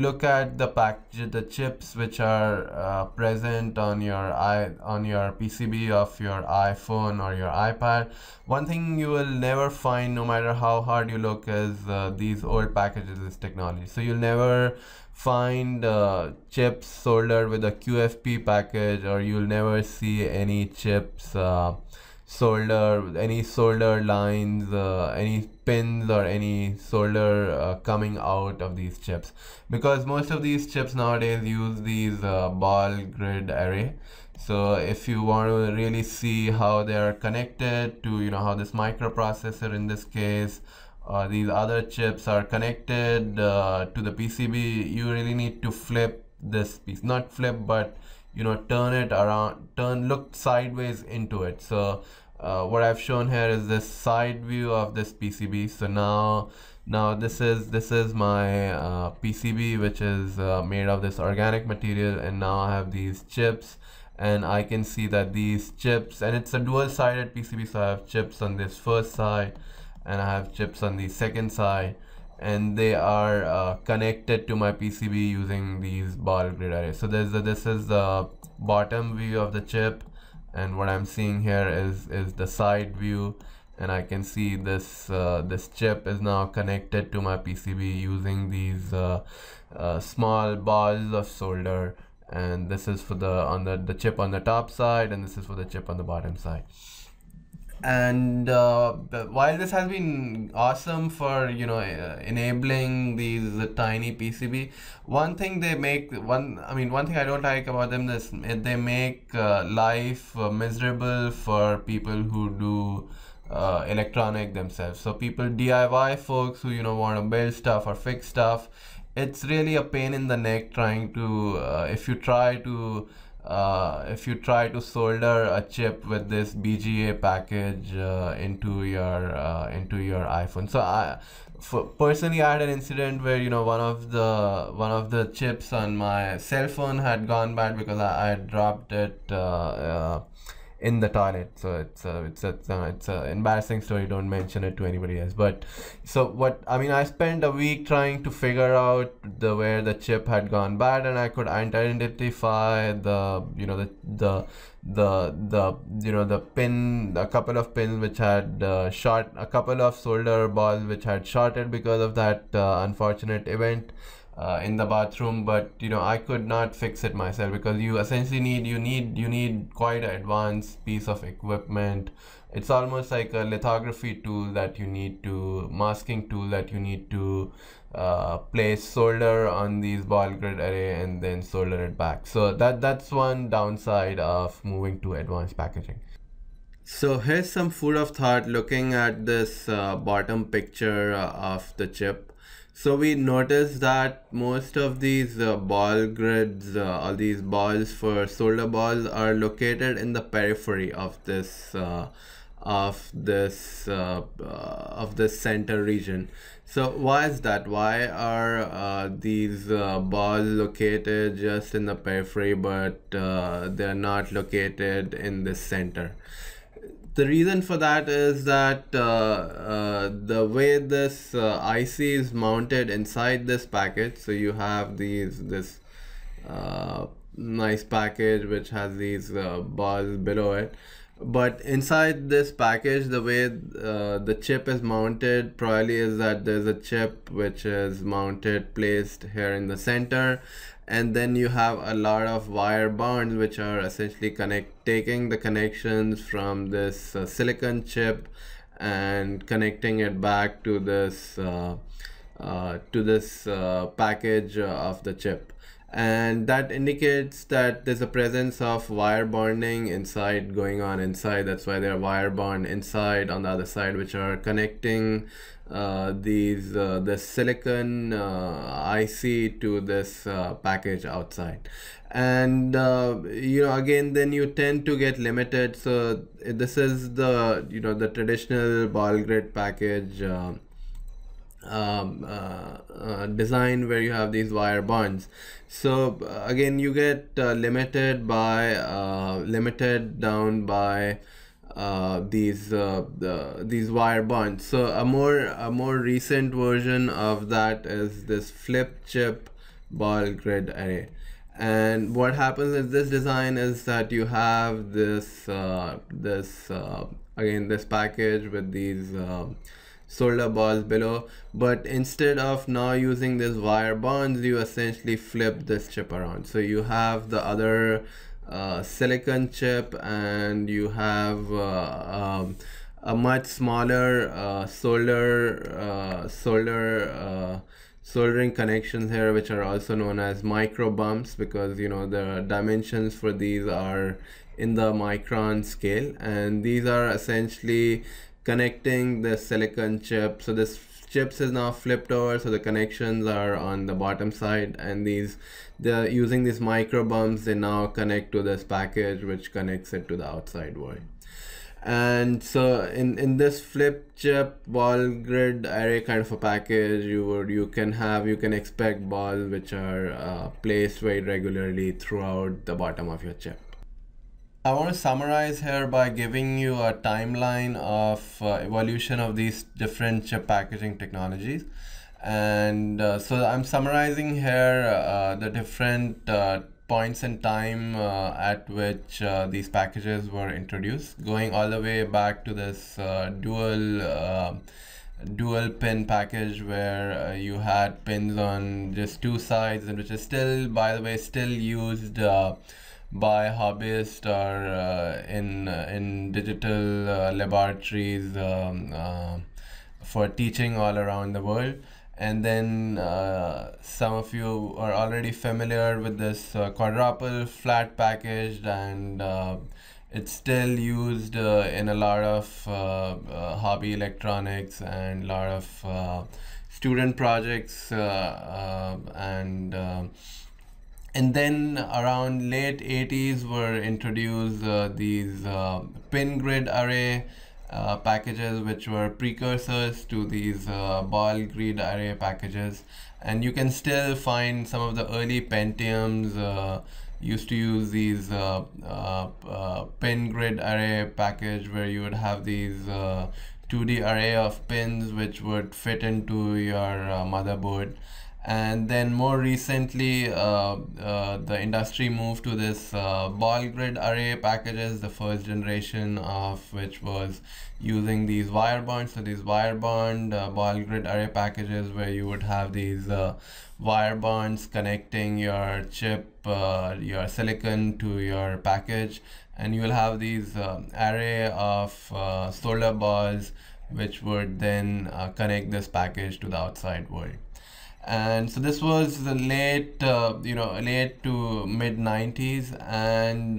look at the chips which are present on your PCB of your iPhone or your iPad, one thing you will never find, no matter how hard you look, is these old packages, this technology. So you'll never find chips soldered with a QFP package, or you'll never see any chips any solder lines, any pins or any solder coming out of these chips, because most of these chips nowadays use these ball grid array. So if you want to really see how they are connected to, how this microprocessor in this case, these other chips are connected to the PCB, you really need to flip this piece, not flip, but turn it around, look sideways into it. So what I've shown here is this side view of this PCB. So now this is my PCB, which is made of this organic material, and now I have these chips, and I can see that these chips, and it's a dual-sided PCB, so I have chips on this first side and I have chips on the second side, and they are connected to my PCB using these ball grid arrays. So this is the bottom view of the chip, and what I'm seeing here is the side view, and I can see this this chip is now connected to my PCB using these small balls of solder, and this is for the chip on the top side, and this is for the chip on the bottom side. And while this has been awesome for enabling these tiny PCB, one thing I don't like about them is they make life miserable for people who do electronic themselves. So people, DIY folks who want to build stuff or fix stuff, it's really a pain in the neck trying to if you try to solder a chip with this BGA package into your iPhone. So personally, I had an incident where one of the chips on my cell phone had gone bad because I had dropped it in the toilet. So it's a embarrassing story. Don't mention it to anybody else. But so I spent a week trying to figure out where the chip had gone bad, and I could identify the pin, a couple of pins which had a couple of solder balls which had shorted because of that unfortunate event in the bathroom. But I could not fix it myself, because you essentially need quite an advanced piece of equipment. It's almost like a lithography tool that you need to, masking tool that you need to place solder on these ball grid array and then solder it back. So that's one downside of moving to advanced packaging. So here's some food of thought looking at this bottom picture of the chip. So we noticed that most of these ball grids, all these balls for solder balls, are located in the periphery of this center region. So why is that? Why are these balls located just in the periphery, but they're not located in the center? The reason for that is that the way this IC is mounted inside this package, so you have this nice package which has these bars below it, but inside this package, the way the chip is mounted probably is that there's a chip which is placed here in the center, and then you have a lot of wire bonds which are essentially taking the connections from this silicon chip and connecting it back to this package of the chip. And that indicates that there's a presence of wire bonding going on inside. That's why there are wire bond inside on the other side, which are connecting the silicon IC to this package outside. And again, then you tend to get limited. So this is the traditional ball grid package design where you have these wire bonds. So again, you get limited down by these wire bonds. So a more recent version of that is this flip chip ball grid array. And what happens in this design is that you have this again this package with these solder balls below, but instead of now using these wire bonds, you essentially flip this chip around. So you have the other silicon chip, and you have a much smaller soldering connections here, which are also known as micro bumps, because you know the dimensions for these are in the micron scale, and these are essentially connecting the silicon chip. So this chips is now flipped over, so the connections are on the bottom side, and they're using these micro bumps, they now connect to this package which connects it to the outside world. And so in this flip chip ball grid array kind of a package, you can expect balls which are placed very regularly throughout the bottom of your chip. I want to summarize here by giving you a timeline of evolution of these different chip packaging technologies. And so I'm summarizing here the different points in time at which these packages were introduced, going all the way back to this dual pin package where you had pins on just two sides, and which is still, by the way, still used by hobbyists or in digital laboratories for teaching all around the world. And then some of you are already familiar with this quadruple flat packaged, and it's still used in a lot of hobby electronics and a lot of student projects, and then around late 80s were introduced these pin grid array packages, which were precursors to these ball grid array packages. And you can still find some of the early Pentiums used to use these pin grid array package, where you would have these 2D array of pins which would fit into your motherboard. And then more recently, the industry moved to this ball grid array packages, the first generation of which was using these wire bonds. So these wire bond ball grid array packages, where you would have these wire bonds connecting your chip, your silicon to your package, and you will have these array of solder balls which would then connect this package to the outside world. And so this was the late to mid 90s. And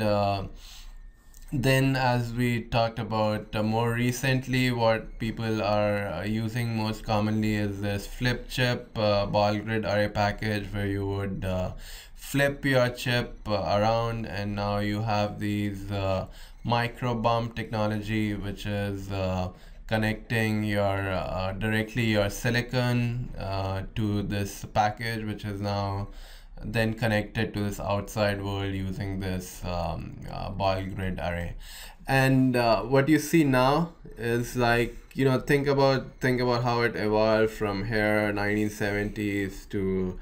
then, as we talked about more recently, what people are using most commonly is this flip chip ball grid array package, where you would flip your chip around, and now you have these micro bump technology, which is connecting your directly your silicon to this package, which is now then connected to this outside world using this ball grid array. And what you see now is, like, you know, think about how it evolved from here 1970s to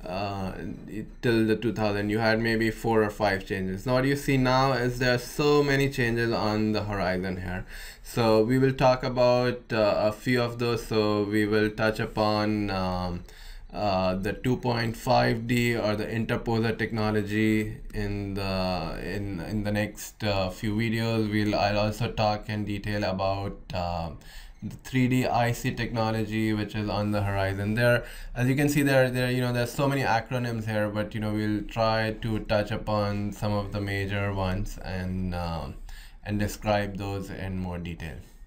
till the 2000. You had maybe 4 or 5 changes. Now what you see now is there are so many changes on the horizon here. So we will talk about a few of those. So we will touch upon the 2.5D or the interposer technology in the next few videos. I'll also talk in detail about the 3D IC technology, which is on the horizon. There, as you can see, there's so many acronyms here, but we'll try to touch upon some of the major ones and describe those in more detail.